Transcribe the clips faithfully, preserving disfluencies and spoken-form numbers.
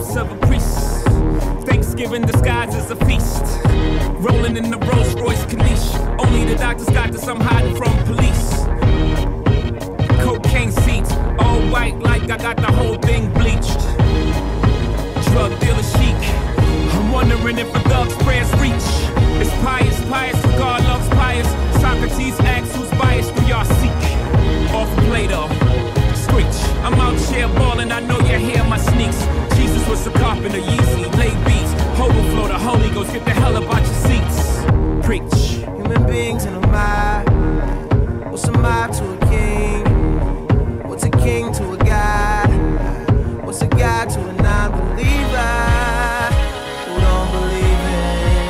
lips of a priest. Thanksgiving disguised as a feast. Rolling in the Rolls Royce Caniche. Only the doctors got this, I'm hiding from police. Cocaine seats, all white like I got the whole thing bleached. Drug dealer chic. I'm wondering if a thug's prayers reach. It's pious, pious, for God loves pious. Socrates asks who's biased, do y'all seek? Off Plato, screech. I'm out here balling, I know you hear my sneaks. Jesus was a carpenter, Yeezy, lay beats. Overflow, the Holy Ghost, get the hell up out your seats. Preach. Human beings in a mob. What's a mob to a king? What's a king to a god? What's a god to a non-believer who don't believe in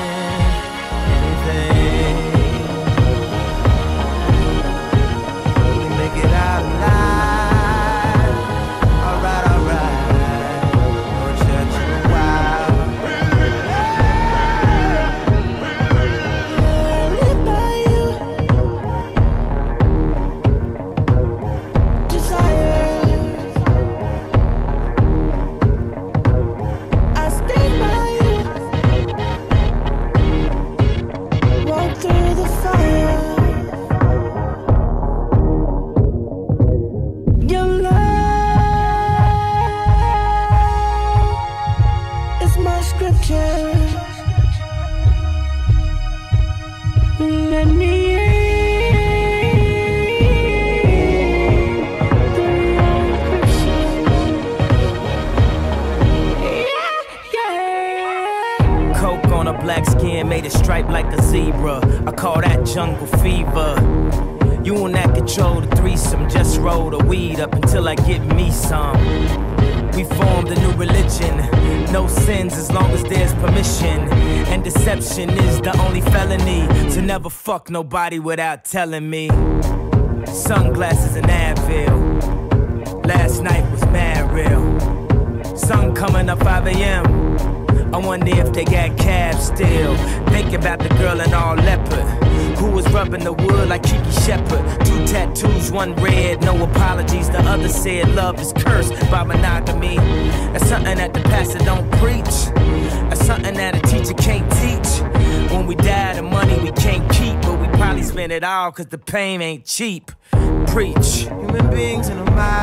anything? We make it out alive. Alright, alright. No church in a while. Live by you. Desire. I stand by you. Walk through the fire. Your love is my scripture. Let me in through your encryption. Yeah, yeah. Coke on a black skin made it stripe like a zebra. I call that jungle fever. You and that control the threesome. Just roll the weed up until I get me some. We formed a new religion. No sins as long as there's permission. And deception is the only felony. To never fuck nobody without telling me. Sunglasses and Advil. Last night was mad real. Sun coming up five A M I wonder if they got cabs still. Thinking about the girl in all leopard who was rubbing the wood like Kiki Shepard. Two tattoos, one red, no apologies. The other said love is cursed by monogamy. That's something that the pastor don't preach. That's something that a teacher can't teach. When we die, the money we can't keep, but we probably spend it all cause the pain ain't cheap. Preach. Human beings in a mob.